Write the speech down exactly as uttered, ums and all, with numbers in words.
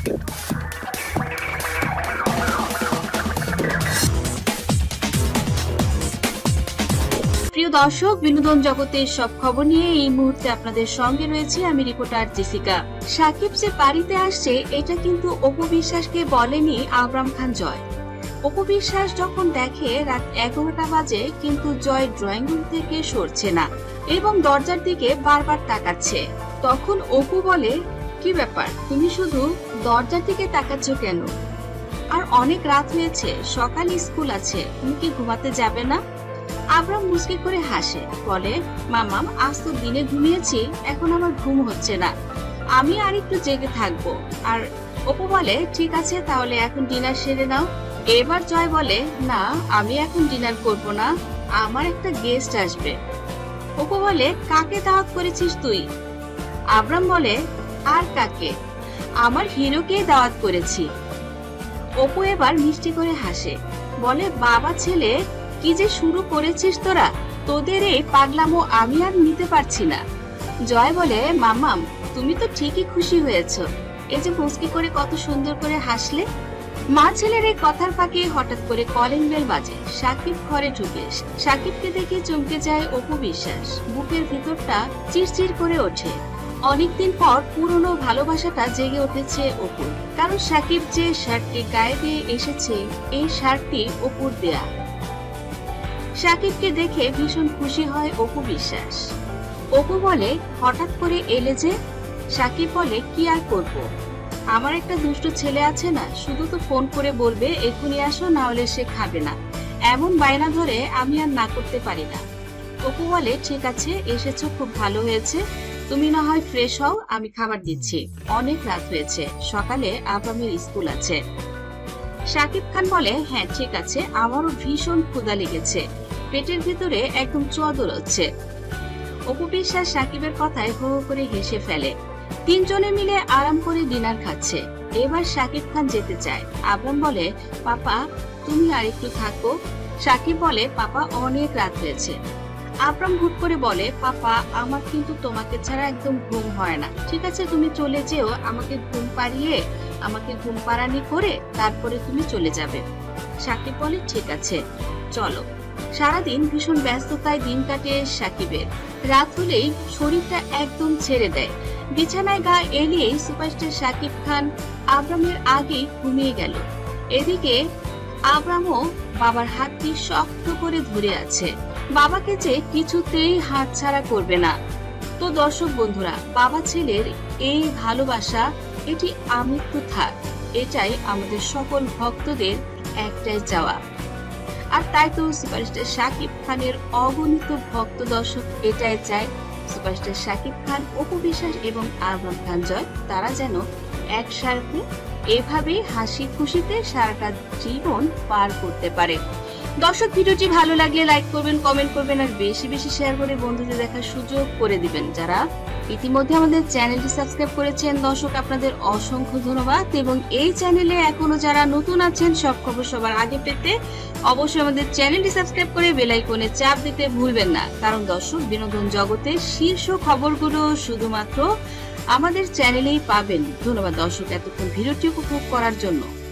প্রিয় দর্শক, বিনোদন জগতের সব খবর নিয়ে এই মুহূর্তে আপনাদের সঙ্গে রয়েছে আমি রিপোর্টার জেসিকা। সাকিব যে বাড়িতে আসছে এটা কিন্তু অপু বিশ্বাসকে বলেনি আবরাম খান জয়। অপু বিশ্বাস যখন দেখে রাত এগারোটা বাজে কিন্তু জয় ড্রয়িং রুম থেকে সরছে না এবং দরজার দিকে বারবার তাকাচ্ছে, তখন অপু বলে, কি ব্যাপার, তুমি শুধু দরজার দিকে তাকাচ্ছ কেন? আর অনেক রাত হয়েছে, সকালে স্কুল আছে, তুমি কি ঘুমাতে যাবে না? আবরাম মুচকি করে হাসে, বলে, মামাম আজ তো দিনে ঘুমিয়েছি, এখন আমার ঘুম হচ্ছে না, আমি আর একটু জেগে থাকবো। আর অপু বলে, ঠিক আছে, তাহলে এখন ডিনার সেরে নাও। এবার জয় বলে, না, আমি এখন ডিনার করব না, আমার একটা গেস্ট আসবে। অপু বলে, কাকে দাওয়াত করেছিস তুই? আবরাম বলে, আর কাকে, আমার হিরোকে দাওয়াত করেছি। অপু এবার মিষ্টি করে হাসে, বলে, বাবা ছেলে কি যে শুরু করেছিস তোরা, তোদের এই পাগলামো আমি আর নিতে পারছি না। জয় বলে, মামাম তুমি তো ঠিকই খুশি হয়েছ, এই যে মুচকি করে কত সুন্দর করে হাসলে। মা ছেলের এই কথার ফাঁকে হঠাৎ করে কলিং বেল বাজে। সাকিব ঘরে ঢুকে সাকিবকে দেখে চমকে যায় অপু বিশ্বাস, বুকের ভিতরটা চিরচির করে ওঠে। অনেকদিন পর পুরনো ভালোবাসাটা জেগে উঠেছে অপুর, কারণ সাকিব যে শার্টটি গায়ে দিয়ে এসেছে এই শার্টটি অপুর দেয়া। সাকিবকে দেখে ভীষণ খুশি হয় অপু বিশ্বাস। অপু বলে, হঠাৎ করে এলে যে? সাকিব বলে, কি আর করব, আমার একটা দুষ্ট ছেলে আছে না, শুধু তো ফোন করে বলবে এখনই আসো, না হলে সে খাবে না, এমন বায়না ধরে আমি আর না করতে পারি না। অপু বলে, ঠিক আছে, এসেছো, খুব ভালো হয়েছে, তুমি না হয় ফ্রেশ হও, আমি খাবার দিচ্ছি, অনেক রাত হয়েছে, সকালে আবরামের স্কুল আছে। সাকিব খান বলে, হ্যাঁ ঠিক আছে, আমারও ভীষণ ক্ষুধা লেগেছে, পেটের ভিতরে একদম চোয়া দোলাচ্ছে। অপু বিশ্বাস সাকিবের কথায় হো হো করে হেসে ফেলে। তিনজনে মিলে আরাম করে ডিনার খাচ্ছে। এবার সাকিব খান যেতে চায়। আবরাম বলে, পাপা তুমি আর একটু থাকো। সাকিব বলে, পাপা অনেক রাত হয়েছে। আবরাম হুট করে বলে, পাপা আমার কিন্তু তোমাকে ছাড়া একদম ঘুম হয় না, ঠিক আছে তুমি চলে যেও, আমাকে ঘুম পাড়িয়ে আমাকে ঘুম পাড়ানি করে তারপরে তুমি চলে যাবে। সাকিব বলে, ঠিক আছে চলো। সারাদিন ভীষণ ব্যস্ততায় দিন কাটে সাকিবের। রাত হলেই শরীরটা একদম ছেড়ে দেয়, বিছানায় গা এলিয়েই সুপারস্টার সাকিব খান আবরামের আগেই ঘুমিয়ে গেল। এদিকে আবরামও বাবার হাতটি শক্ত করে ধরে আছে, বাবাকে যে কিছুতেই হাতছাড়া করবে না। তো দর্শক বন্ধুরা, বাবা ছেলের এই ভালোবাসা এটি আমৃত্যু থাক, এটাই আমাদের সকল ভক্তদের একটাই চাওয়া। আর তাই তো সুপারস্টার সাকিব খানের অগণিত ভক্ত দর্শক এটাই চায়, সুপারস্টার সাকিব খান, অপু বিশ্বাস এবং আবরাম খান জয় তারা যেন একসাথে এভাবে হাসি খুশিতে সারাটা জীবন পার করতে পারে। দর্শক, ভিডিওটি ভালো লাগলে লাইক করবেন, কমেন্ট করবেন আর বেশি বেশি শেয়ার করে বন্ধুদের দেখার সুযোগ করে দিবেন। যারা ইতিমধ্যে আমাদের চ্যানেলটি সাবস্ক্রাইব করেছেন দর্শক আপনাদের অসংখ্য ধন্যবাদ, এবং এই চ্যানেলে এখনো যারা নতুন আছেন সব খবর সবার আগে পেতে অবশ্যই আমাদের চ্যানেলটি সাবস্ক্রাইব করে বেল আইকনে চাপ দিতে ভুলবেন না, কারণ দর্শক বিনোদন জগতের শীর্ষ খবরগুলো শুধুমাত্র আমাদের চ্যানেলেই পাবেন। ধন্যবাদ দর্শক এতক্ষণ ভিডিওটি উপভোগ করার জন্য।